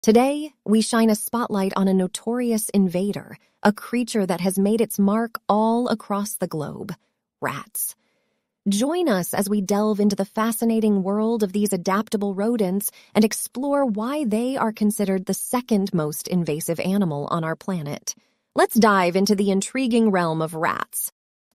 Today, we shine a spotlight on a notorious invader, a creature that has made its mark all across the globe: rats. Join us as we delve into the fascinating world of these adaptable rodents and explore why they are considered the second most invasive animal on our planet. Let's dive into the intriguing realm of rats.